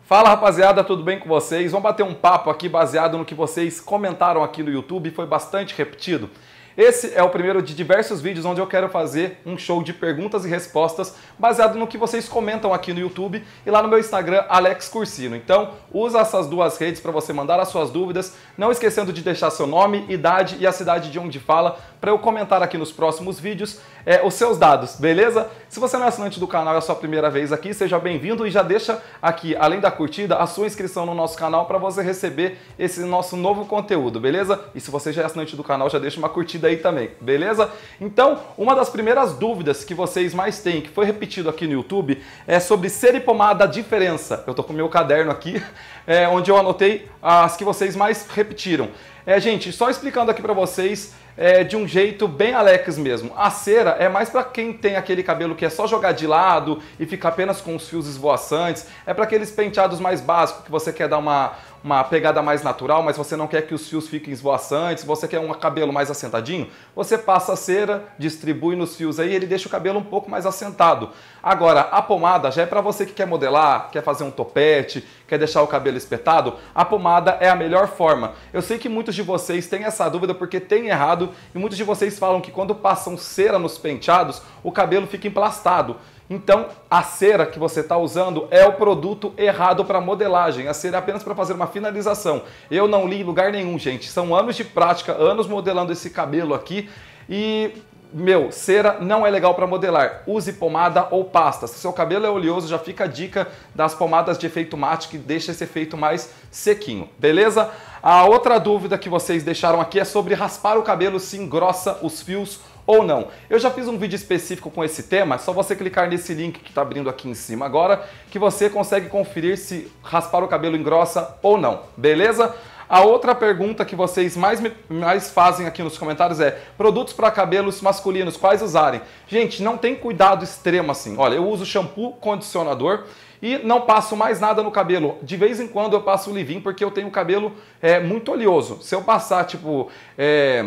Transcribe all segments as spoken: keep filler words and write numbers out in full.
Fala rapaziada, tudo bem com vocês? Vamos bater um papo aqui baseado no que vocês comentaram aqui no YouTube, foi bastante repetido. Esse é o primeiro de diversos vídeos onde eu quero fazer um show de perguntas e respostas baseado no que vocês comentam aqui no YouTube e lá no meu Instagram, Alex Cursino. Então, usa essas duas redes para você mandar as suas dúvidas, não esquecendo de deixar seu nome, idade e a cidade de onde fala para eu comentar aqui nos próximos vídeos é, os seus dados, beleza? Se você não é assinante do canal e é a sua primeira vez aqui, seja bem-vindo e já deixa aqui, além da curtida, a sua inscrição no nosso canal para você receber esse nosso novo conteúdo, beleza? E se você já é assinante do canal, já deixa uma curtida aí também, beleza? Então, uma das primeiras dúvidas que vocês mais têm, que foi repetido aqui no YouTube, é sobre cera e pomada, a diferença. Eu tô com o meu caderno aqui, é, onde eu anotei as que vocês mais repetiram. É, gente, só explicando aqui pra vocês é, de um jeito bem Alex mesmo. A cera é mais pra quem tem aquele cabelo que é só jogar de lado e fica apenas com os fios esvoaçantes. É pra aqueles penteados mais básicos que você quer dar uma, uma pegada mais natural, mas você não quer que os fios fiquem esvoaçantes, você quer um cabelo mais assentadinho, você passa a cera, distribui nos fios aí e ele deixa o cabelo um pouco mais assentado. Agora, a pomada já é pra você que quer modelar, quer fazer um topete, quer deixar o cabelo espetado, a pomada é a melhor forma. Eu sei que muitos de vocês têm essa dúvida porque tem errado e muitos de vocês falam que quando passam cera nos penteados, o cabelo fica emplastado. Então, a cera que você está usando é o produto errado para modelagem. A cera é apenas para fazer uma finalização. Eu não li em lugar nenhum, gente. São anos de prática, anos modelando esse cabelo aqui e... Meu, cera não é legal para modelar. Use pomada ou pasta. Se seu cabelo é oleoso, já fica a dica das pomadas de efeito mate que deixa esse efeito mais sequinho, beleza? A outra dúvida que vocês deixaram aqui é sobre raspar o cabelo se engrossa os fios ou não. Eu já fiz um vídeo específico com esse tema, é só você clicar nesse link que está abrindo aqui em cima agora, que você consegue conferir se raspar o cabelo engrossa ou não, beleza? A outra pergunta que vocês mais, mais fazem aqui nos comentários é produtos para cabelos masculinos, quais usarem? Gente, não tem cuidado extremo assim. Olha, eu uso shampoo, condicionador e não passo mais nada no cabelo. De vez em quando eu passo o leave-in porque eu tenho o cabelo é, muito oleoso. Se eu passar, tipo... É...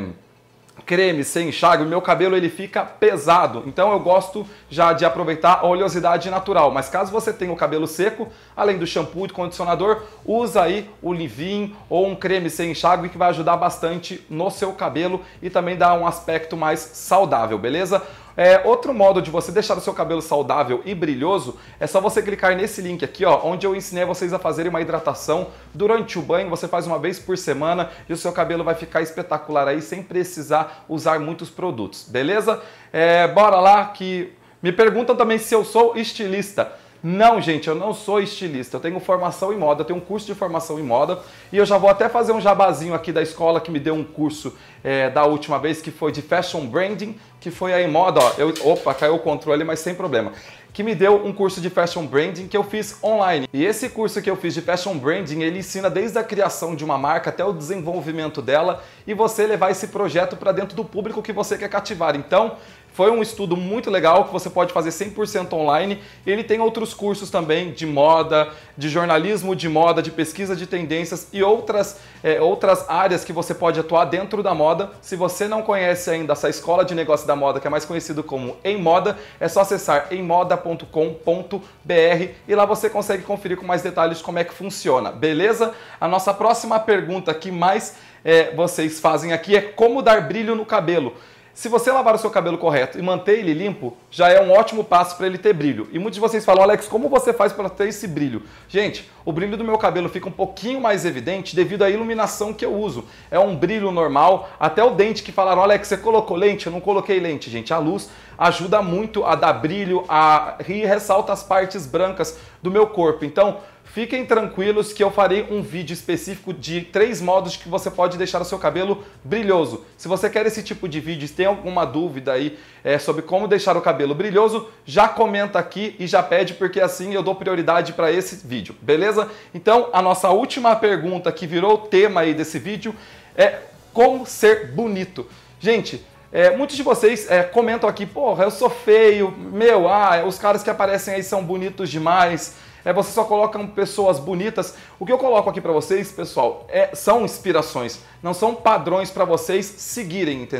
creme sem enxágue, o meu cabelo ele fica pesado, então eu gosto já de aproveitar a oleosidade natural, mas caso você tenha o cabelo seco, além do shampoo e do condicionador, usa aí o leave-in ou um creme sem enxágue que vai ajudar bastante no seu cabelo e também dá um aspecto mais saudável, beleza? É, outro modo de você deixar o seu cabelo saudável e brilhoso é só você clicar nesse link aqui, ó, onde eu ensinei vocês a fazerem uma hidratação durante o banho. Você faz uma vez por semana e o seu cabelo vai ficar espetacular aí sem precisar usar muitos produtos, beleza? É, bora lá que me perguntam também se eu sou estilista. Não, gente, eu não sou estilista, eu tenho formação em moda, eu tenho um curso de formação em moda e eu já vou até fazer um jabazinho aqui da escola que me deu um curso é, da última vez, que foi de Fashion Branding, que foi aí em moda, ó, eu, opa, caiu o controle, mas sem problema, que me deu um curso de Fashion Branding que eu fiz online. E esse curso que eu fiz de Fashion Branding, ele ensina desde a criação de uma marca até o desenvolvimento dela e você levar esse projeto para dentro do público que você quer cativar. Então, foi um estudo muito legal que você pode fazer cem por cento online. Ele tem outros cursos também de moda, de jornalismo de moda, de pesquisa de tendências e outras, é, outras áreas que você pode atuar dentro da moda. Se você não conhece ainda essa escola de negócio da moda, que é mais conhecido como Em Moda, é só acessar em moda ponto com ponto br e lá você consegue conferir com mais detalhes como é que funciona, beleza? A nossa próxima pergunta que mais é, vocês fazem aqui é como dar brilho no cabelo. Se você lavar o seu cabelo correto e manter ele limpo, já é um ótimo passo para ele ter brilho. E muitos de vocês falam, Alex, como você faz para ter esse brilho? Gente, o brilho do meu cabelo fica um pouquinho mais evidente devido à iluminação que eu uso. É um brilho normal, até o dente que falaram, Alex, você colocou lente? Eu não coloquei lente, gente. A luz ajuda muito a dar brilho a... e ressalta as partes brancas do meu corpo. Então, fiquem tranquilos que eu farei um vídeo específico de três modos que você pode deixar o seu cabelo brilhoso. Se você quer esse tipo de vídeo e tem alguma dúvida aí é, sobre como deixar o cabelo brilhoso, já comenta aqui e já pede, porque assim eu dou prioridade para esse vídeo, beleza? Então, a nossa última pergunta que virou tema aí desse vídeo é como ser bonito. Gente, É, muitos de vocês é, comentam aqui, porra, eu sou feio, meu, ah, os caras que aparecem aí são bonitos demais, é, vocês só colocam pessoas bonitas. O que eu coloco aqui pra vocês, pessoal, é, são inspirações, não são padrões pra vocês seguirem, entendeu?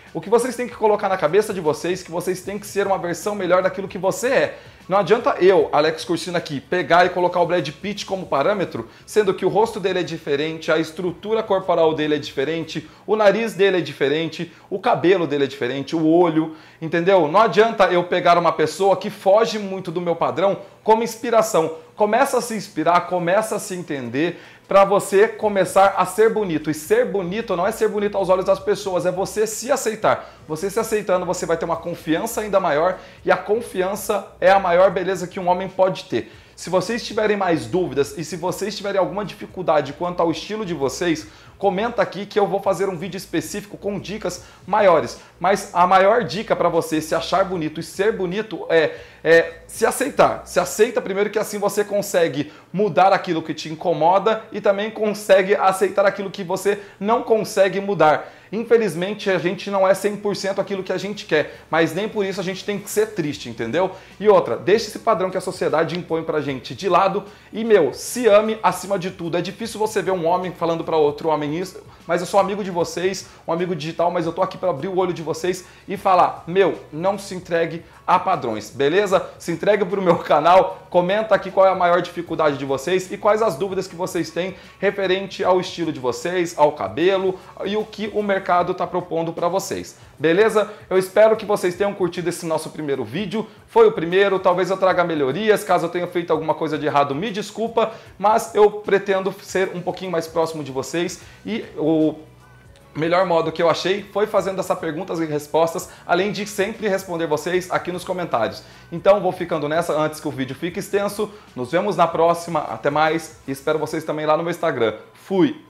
O que vocês têm que colocar na cabeça de vocês é que vocês têm que ser uma versão melhor daquilo que você é. Não adianta eu, Alex Cursino aqui, pegar e colocar o Brad Pitt como parâmetro, sendo que o rosto dele é diferente, a estrutura corporal dele é diferente, o nariz dele é diferente, o cabelo dele é diferente, o olho, entendeu? Não adianta eu pegar uma pessoa que foge muito do meu padrão como inspiração. Começa a se inspirar, começa a se entender, para você começar a ser bonito. E ser bonito não é ser bonito aos olhos das pessoas, é você se aceitar. Você se aceitando, você vai ter uma confiança ainda maior, e a confiança é a maior beleza que um homem pode ter. Se vocês tiverem mais dúvidas e se vocês tiverem alguma dificuldade quanto ao estilo de vocês, comenta aqui que eu vou fazer um vídeo específico com dicas maiores. Mas a maior dica para você se achar bonito e ser bonito é, é se aceitar. Se aceita primeiro, que assim você consegue mudar aquilo que te incomoda e também consegue aceitar aquilo que você não consegue mudar. Infelizmente, a gente não é cem por cento aquilo que a gente quer, mas nem por isso a gente tem que ser triste, entendeu? E outra, deixe esse padrão que a sociedade impõe pra gente de lado e, meu, se ame acima de tudo. É difícil você ver um homem falando pra outro homem isso, mas eu sou amigo de vocês, um amigo digital, mas eu tô aqui pra abrir o olho de vocês e falar, meu, não se entregue a padrões, beleza? Se entregue pro meu canal, comenta aqui qual é a maior dificuldade de vocês e quais as dúvidas que vocês têm referente ao estilo de vocês, ao cabelo e o que o mercado está propondo para vocês, beleza? Eu espero que vocês tenham curtido esse nosso primeiro vídeo, foi o primeiro, talvez eu traga melhorias, caso eu tenha feito alguma coisa de errado, me desculpa, mas eu pretendo ser um pouquinho mais próximo de vocês e o melhor modo que eu achei foi fazendo essas perguntas e respostas, além de sempre responder vocês aqui nos comentários. Então vou ficando nessa antes que o vídeo fique extenso. Nos vemos na próxima, até mais e espero vocês também lá no meu Instagram. Fui!